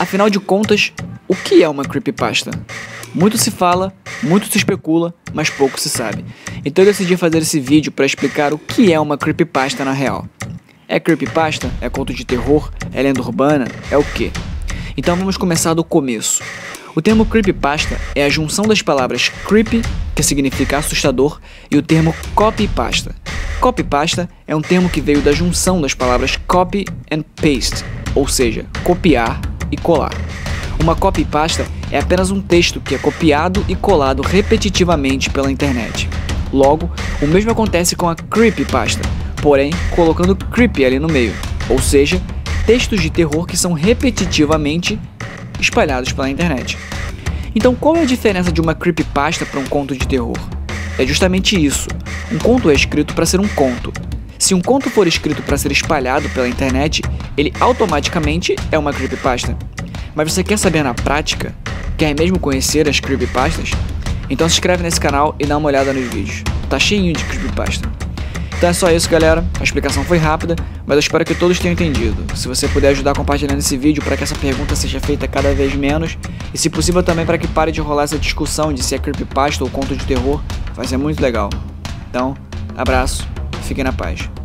Afinal de contas, o que é uma creepypasta? Muito se fala, muito se especula, mas pouco se sabe. Então eu decidi fazer esse vídeo para explicar o que é uma creepypasta na real. É creepypasta? É conto de terror? É lenda urbana? É o quê? Então vamos começar do começo. O termo creepypasta é a junção das palavras creepy, que significa assustador, e o termo copypasta. Copypasta é um termo que veio da junção das palavras copy and paste, ou seja, copiar e colar. Uma copypasta é apenas um texto que é copiado e colado repetitivamente pela internet. Logo, o mesmo acontece com a creepypasta, porém colocando creepy ali no meio, ou seja, textos de terror que são repetitivamente espalhados pela internet. Então, qual é a diferença de uma creepypasta para um conto de terror? É justamente isso. Um conto é escrito para ser um conto. Se um conto for escrito para ser espalhado pela internet, ele automaticamente é uma creepypasta. Mas você quer saber na prática? Quer mesmo conhecer as creepypastas? Então se inscreve nesse canal e dá uma olhada nos vídeos. Tá cheinho de creepypasta. Então é só isso, galera. A explicação foi rápida, mas eu espero que todos tenham entendido. Se você puder ajudar compartilhando esse vídeo para que essa pergunta seja feita cada vez menos, e se possível também para que pare de rolar essa discussão de se é creepypasta ou conto de terror, vai ser muito legal. Então, abraço, fiquem na paz.